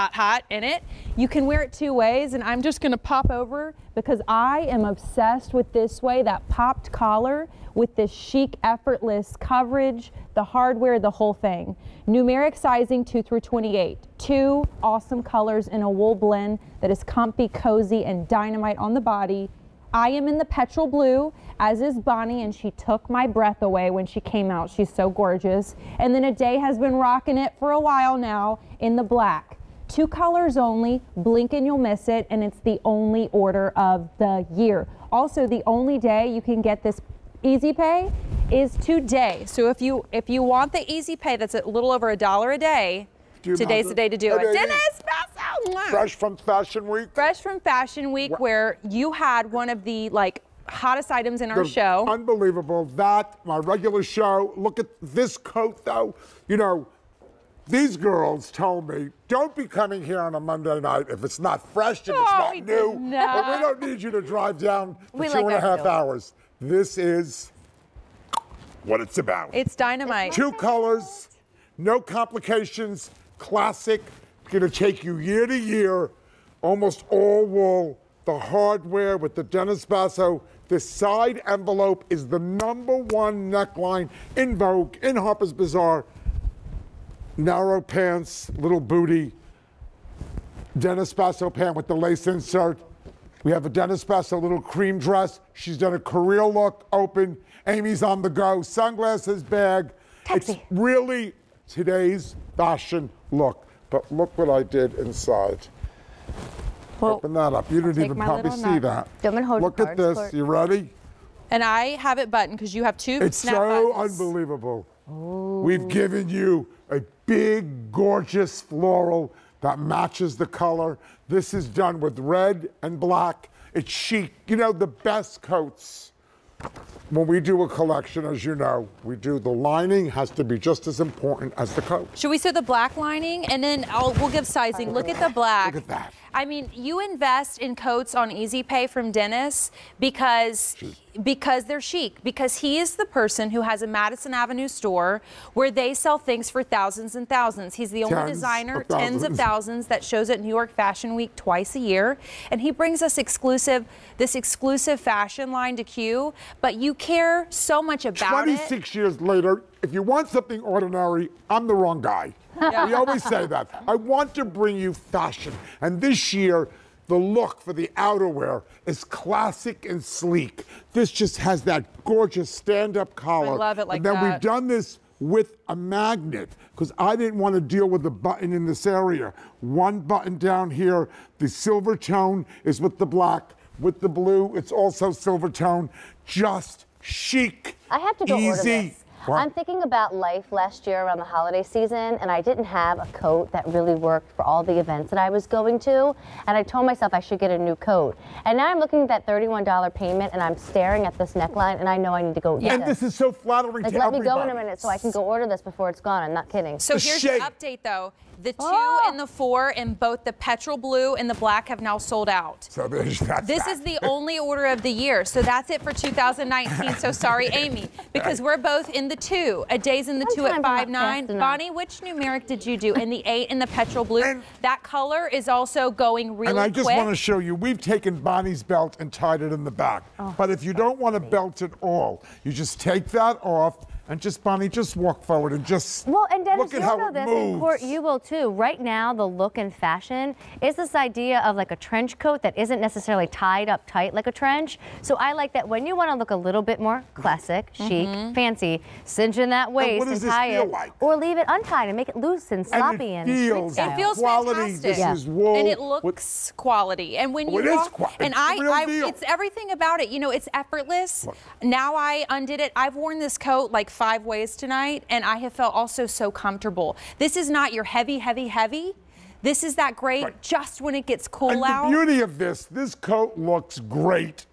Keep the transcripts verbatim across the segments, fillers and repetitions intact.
hot, hot in it. You can wear it two ways, and I'm just gonna pop over because I am obsessed with this way, that popped collar with this chic, effortless coverage, the hardware, the whole thing. Numeric sizing two through twenty-eight. Two awesome colors in a wool blend that is comfy, cozy, and dynamite on the body. I am in the petrol blue, as is Bonnie, and she took my breath away when she came out. She's so gorgeous. And then Ade has been rocking it for a while now in the black. Two colors only, blink and you'll miss it, and it's the only order of the year. Also, the only day you can get this Easy Pay is today. So if you if you want the Easy Pay that's a little over a dollar a day, today's the day to do it. Dennis Basso! Fresh from Fashion Week. Fresh from Fashion Week, what? Where you had one of the like hottest items in our the, show. Unbelievable. That, my regular show. Look at this coat, though. You know, these girls told me, don't be coming here on a Monday night if it's not fresh and oh, it's not we new. not. But we don't need you to drive down for we two like and a half film. hours. This is what it's about. It's dynamite. Two colors, no complications, classic. Gonna take you year to year, almost all wool. The hardware with the Dennis Basso. The side envelope is the number one neckline in Vogue, in Harper's Bazaar. Narrow pants, little booty. Dennis Basso pant with the lace insert. We have a Dennis Basso little cream dress. She's done a career look, open. Amy's on the go, sunglasses, bag. Taxi. It's really today's fashion look. But look what I did inside. Well, open that up. You didn't even probably see that. Look at this. You ready? And I have it buttoned because you have two It's snap so buttons. Unbelievable. Ooh. We've given you a big, gorgeous floral that matches the color. This is done with red and black. It's chic. You know, the best coats. When we do a collection, as you know, we do the lining has to be just as important as the coat. Should we say the black lining? And then I'll, we'll give sizing. Look at the black. Look at that. I mean, you invest in coats on Easy Pay from Dennis because because they're chic. Because he is the person who has a Madison Avenue store where they sell things for thousands and thousands. He's the only Tens designer, of thousands. tens of thousands, that shows at New York Fashion Week twice a year. And he brings us exclusive, this exclusive fashion line to Q. But you care so much about twenty-six it. years later, if you want something ordinary, I'm the wrong guy. Yeah. We always say that. I want to bring you fashion. And this year, the look for the outerwear is classic and sleek. This just has that gorgeous stand-up collar. I love it like and then that. we've done this with a magnet because I didn't want to deal with the button in this area. One button down here, the silver tone is with the black. With the blue, it's also silver tone. Just chic, I have to go easy. order this. What? I'm thinking about life last year around the holiday season, and I didn't have a coat that really worked for all the events that I was going to, and I told myself I should get a new coat. And now I'm looking at that thirty-one dollar payment, and I'm staring at this neckline, and I know I need to go get And this. this is so flattering Like, to let everybody. me go in a minute so I can go order this before it's gone. I'm not kidding. So The here's shape. your update, though. The two Oh. and the four in both the petrol blue and the black have now sold out. So there's that's This that. is the only order of the year. So that's it for two thousand nineteen. So sorry, Amy, because we're both in the two. A day's in the two at Sometimes I'm five not nine. fast enough. Bonnie, which numeric did you do? In the eight in the petrol blue. And- that color is also going really And I just quick. want to show you, we've taken Bonnie's belt and tied it in the back. Oh, but if you don't want a belt at all, you just take that off and just, Bonnie, just walk forward and just Well, and Dennis, look at you'll how know it this, moves. and Court, you will too. Right now, the look and fashion is this idea of like a trench coat that isn't necessarily tied up tight like a trench. So I like that when you want to look a little bit more classic, chic, fancy, cinch in that waist what and does this tie feel it, like? or leave it untied and make it loose and sloppy and and, it street feels, style. It feels quality. fantastic. This Yeah. is wool. And it with- looks quality. And when Oh, you it is walk, qua- and it's I, the real I deal. it's everything about it. You know, it's effortless. Look. Now I undid it. I've worn this coat like five ways tonight, and I have felt also so comfortable. This is not your heavy, heavy, heavy. This is that great Right. just when it gets cool and out. the beauty of this, this coat looks great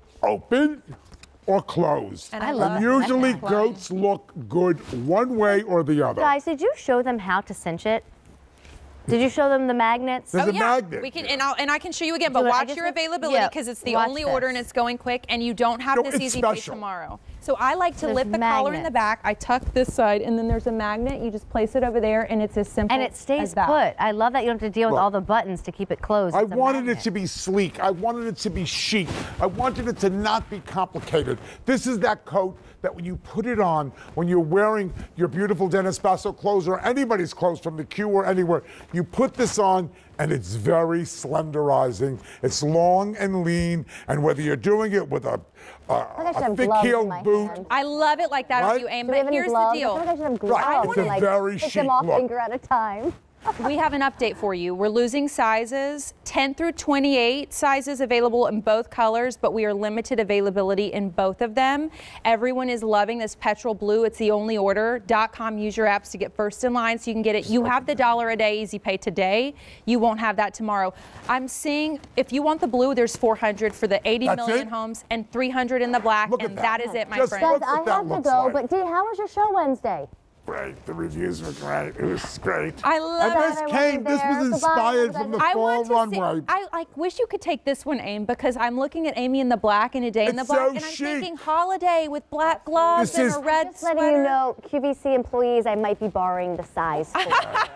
open or closed. And I love and that usually neckline. coats look good one way or the other. Guys, did you show them how to cinch it? Did you show them the magnets? There's Oh a yeah, magnet. we can, and, I'll, and I can show you again. But Do it. I watch just your want- availability yeah, because it's the watch only this. order and it's going quick, and you don't have No, this it's easy pay special. tomorrow. So I like to There's lift the collar in the magnets. back. I tuck this side, and then there's a magnet. You just place it over there, and it's as simple And it as stays that. put. I love that you don't have to deal with Look. all the buttons to keep it closed. I It's a wanted it magnet. to be sleek. I wanted it to be chic. I wanted it to not be complicated. This is that coat that when you put it on, when you're wearing your beautiful Dennis Basso clothes or anybody's clothes from the Q or anywhere, you put this on and it's very slenderizing. It's long and lean, and whether you're doing it with a, a, I should a have thick gloves in heeled my boot, hand. I love it like that on Right? you, Aim. Do we have But any here's the gloves? I deal. feel like I should have gloves. Right, it's a and, like, very pick chic them off look. finger at a time. We have an update for you. We're losing sizes, ten through twenty-eight sizes available in both colors, but we are limited availability in both of them. Everyone is loving this petrol blue. It's the only order. .com, use your apps to get first in line so you can get it. You have the dollar a day easy pay today. You won't have that tomorrow. I'm seeing, if you want the blue, there's four hundred for the eighty That's million it? homes and three hundred in the black, Look at and that. that is it, my Just friend. look Guys, what I that have to looks go, like. but Dee, how was your show Wednesday? Great. The reviews were great. It was great. I love and it. this I came, wasn't this there. was Goodbye, inspired from the everybody. I fall want to runway. see, I like wish you could take this one, Aim, because I'm looking at Amy in the black and a day in the It's black, so and I'm chic. thinking holiday with black gloves This and is- a red Just letting sweater. you know, Q V C employees, I might be borrowing the size for.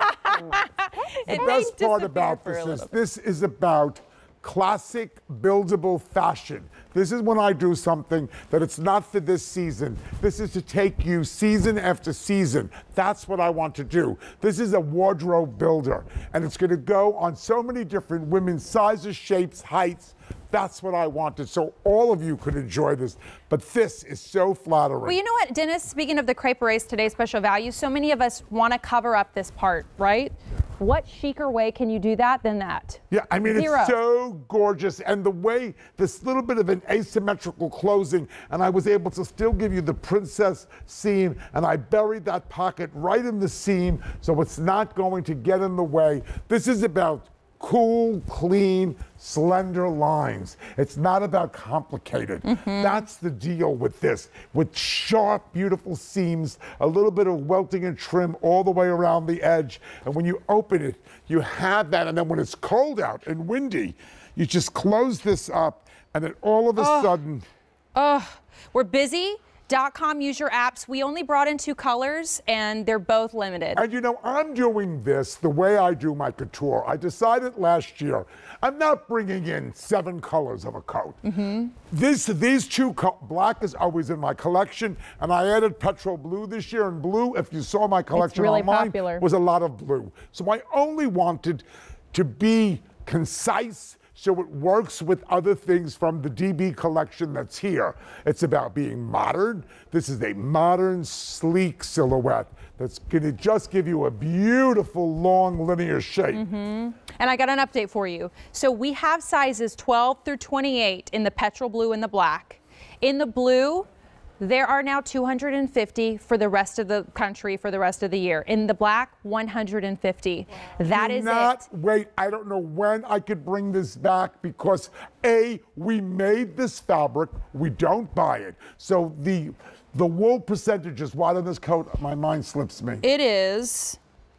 The It may best part disappear about for a this little is this is about classic buildable fashion. This is when I do something that it's not for this season. This is to take you season after season. That's what I want to do. This is a wardrobe builder, and it's going to go on so many different women's sizes, shapes, heights. That's what I wanted, so all of you could enjoy this. But this is so flattering. Well, you know what, Dennis, speaking of the crepe race, today's special value, so many of us want to cover up this part, right? What chicer way can you do that than that? Yeah, I mean, Zero. it's so gorgeous. And the way, this little bit of an asymmetrical closing, and I was able to still give you the princess seam, and I buried that pocket right in the seam, so it's not going to get in the way. This is about cool, clean, slender lines. It's not about complicated. Mm-hmm. That's the deal with this. With sharp, beautiful seams, a little bit of welting and trim all the way around the edge. And when you open it, you have that. And then when it's cold out and windy, you just close this up, and then all of a sudden, Ugh, we're busy. .com, use your apps. We only brought in two colors, and they're both limited. and you know, I'm doing this the way I do my couture. I decided last year, I'm not bringing in seven colors of a coat. Mm-hmm. This, these two, co- black is always in my collection, and I added petrol blue this year, and blue, if you saw my collection really online, popular. was a lot of blue. So I only wanted to be concise, so it works with other things from the D B collection that's here. It's about being modern. This is a modern, sleek silhouette that's gonna just give you a beautiful, long, linear shape. And I got an update for you. So we have sizes twelve through twenty-eight in the petrol blue and the black. In the blue, there are now two hundred fifty for the rest of the country for the rest of the year. In the black, one hundred fifty. That Do is not it. wait. I don't know when I could bring this back because A, we made this fabric, we don't buy it. So the the wool percentage is what on this coat? My mind slips me. It is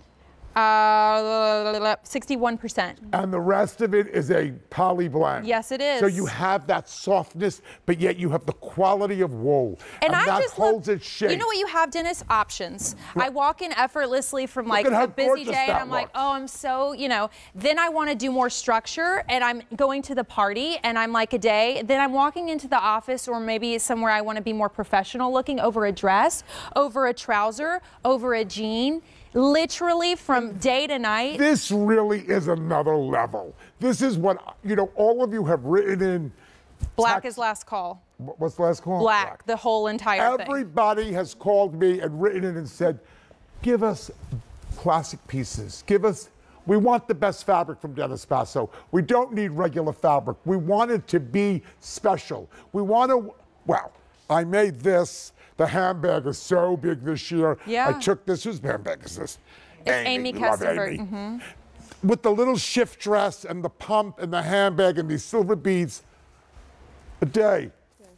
uh, sixty-one percent. And the rest of it is a poly blend. Yes, it is. So you have that softness, but yet you have the quality of wool. And, I that just holds love, its shape. You know what you have, Dennis? Options. I walk in effortlessly from like at how a busy gorgeous day, and that I'm like, looks. oh, I'm so, you know. Then I want to do more structure, and I'm going to the party, and I'm like a day. Then I'm walking into the office, or maybe somewhere I want to be more professional looking, over a dress, over a trouser, over a jean. Literally from day to night. This really is another level. This is what, you know, all of you have written in. Black text- is last call. What's the last call? Black, the whole entire thing. Everybody has called me and written in and said, give us classic pieces. Give us, we want the best fabric from Dennis Basso. We don't need regular fabric. We want it to be special. We want to, well, I made this. The handbag is so big this year. Yeah. I took this, whose handbag is this? It's Amy we love Kestenberg. Amy. Mm-hmm. With the little shift dress and the pump and the handbag and these silver beads, a day.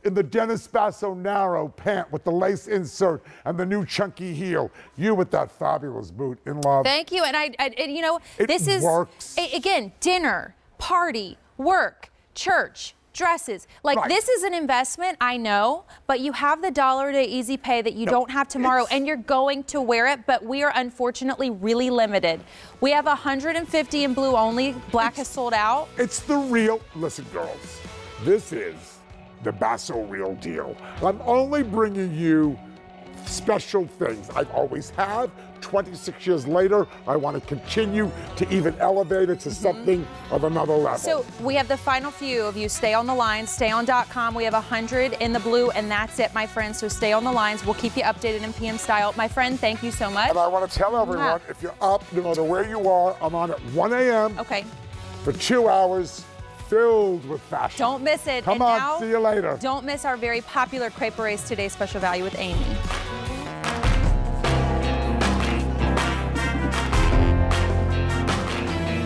in the Dennis Basso narrow pant with the lace insert and the new chunky heel. You with that fabulous boot, in love. Thank you. And I, I and, you know, It this is works. a- again, dinner, party, work, church, dresses. Like Right. this is an investment, I know, but you have the dollar day easy pay that you No, don't have tomorrow, it's- and you're going to wear it, but we are unfortunately really limited. We have one hundred fifty in blue only. Black has sold out. It's the real, listen girls, this is the Basso real deal. I'm only bringing you special things. I've always have. twenty-six years later, I want to continue to even elevate it to something of another level. So we have the final few of you. Stay on the line, stay on dot com. We have one hundred in the blue, and that's it, my friends. So stay on the lines. We'll keep you updated in P M style. My friend, thank you so much. And I want to tell everyone, Wow. if you're up, no matter where you are, I'm on at one a.m. Okay. for two hours filled with fashion. Don't miss it. Come and on, now, see you later. Don't miss our very popular Crepe Race Today special value with Amy.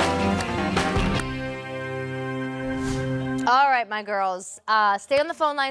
All right, my girls, uh, stay on the phone line.